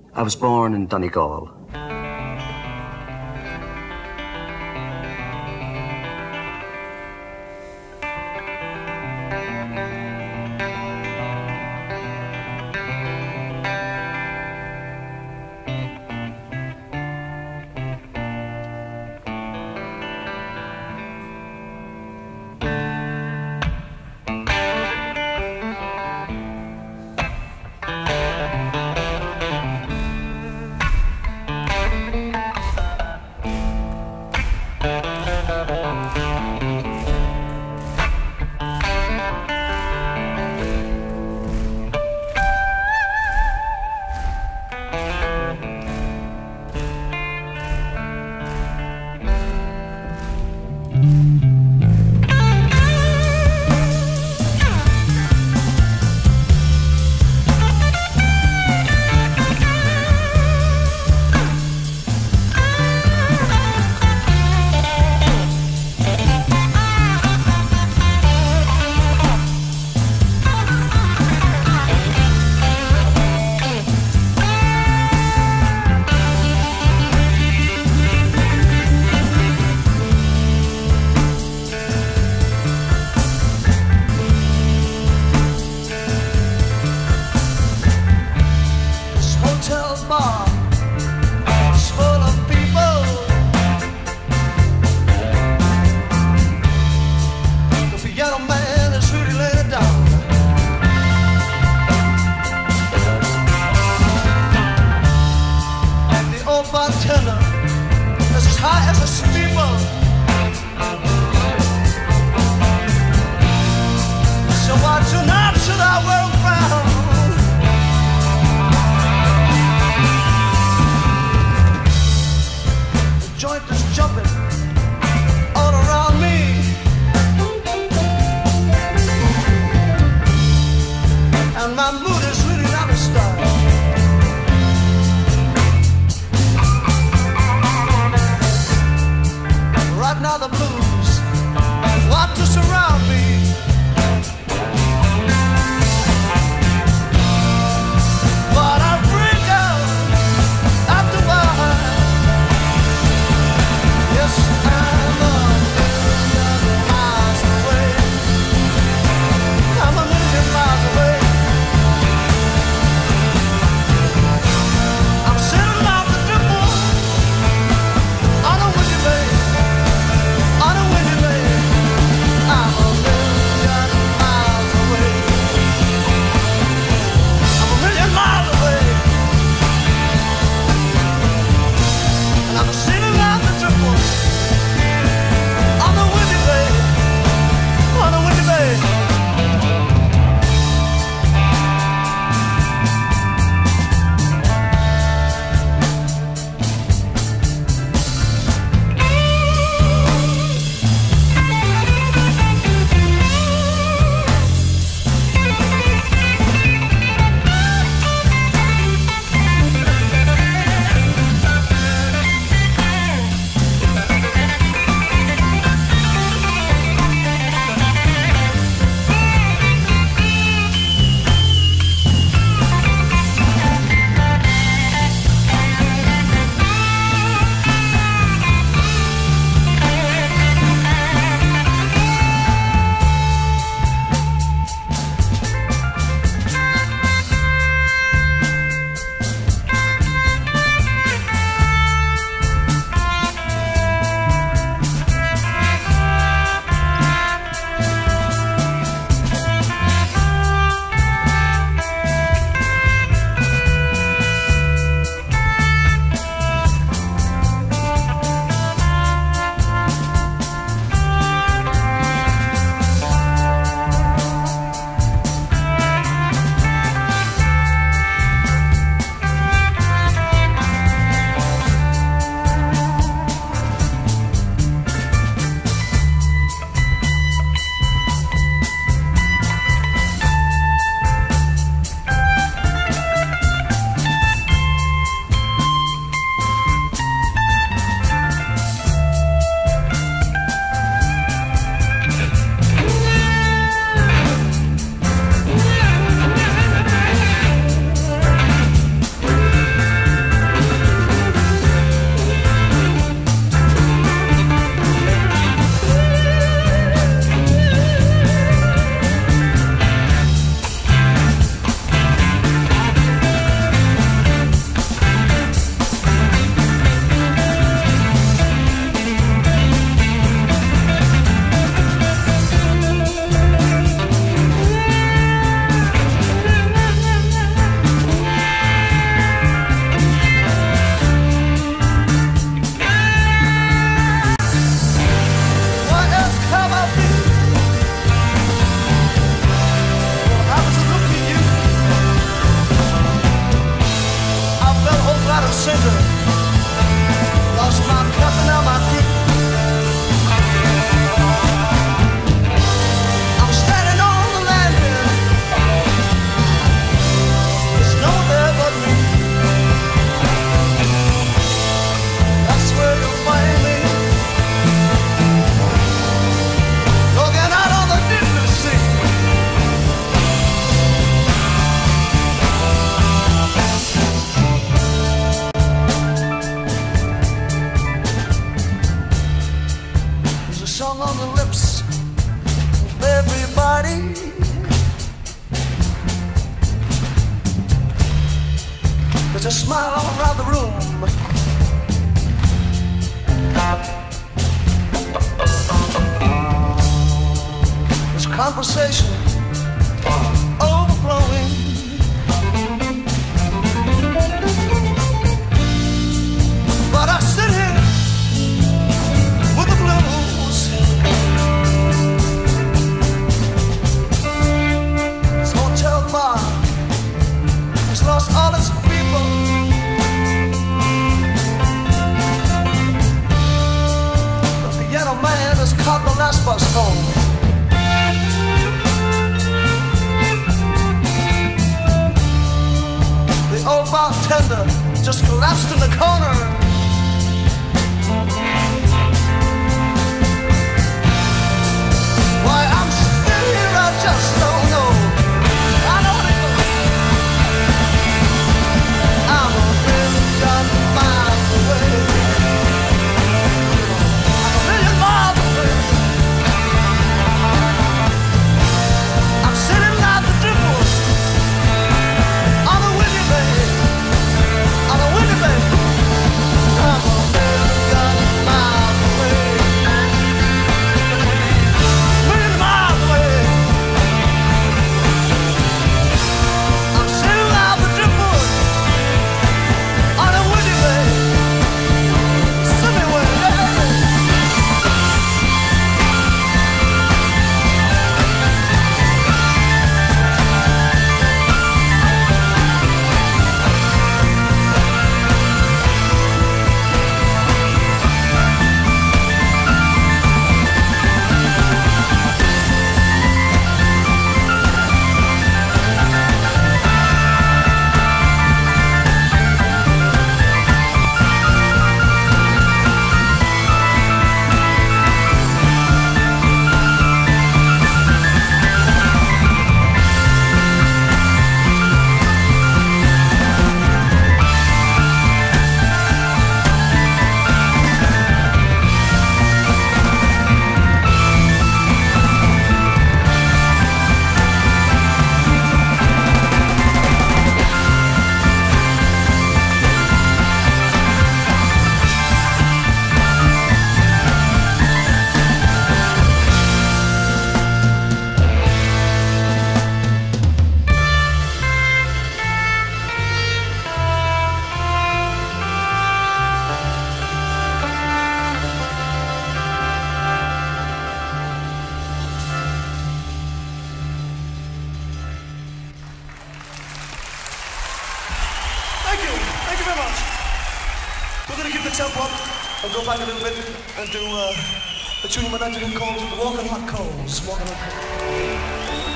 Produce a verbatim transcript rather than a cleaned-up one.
I was born in Donegal. I center. Lost my cup and now my feet. I'm standing on the landing. There's no one there but me. That's where you'll find me. Looking out on the distant sea. Song on the lips of everybody. There's a smile all around the room. There's conversation overflowing. But I sit here with the blues. This hotel bar has lost all its people. The piano man has caught the last bus home. The old bartender just collapsed in the corner. Why I'm still here, I just don't know. I know it. I'm a million miles away. I'm a million miles away. I'm sitting like the dimple on the windy bay, on the windy bay. I'm a million miles away. Million miles away. I'm sitting out the dimple on a windy bay. Send me away, baby. Thank you. Thank you very much. We're going to keep the tempo up and go back a little bit and do uh, a tune of Menagerie called Walking Hot Coals. Walking Hot Coals.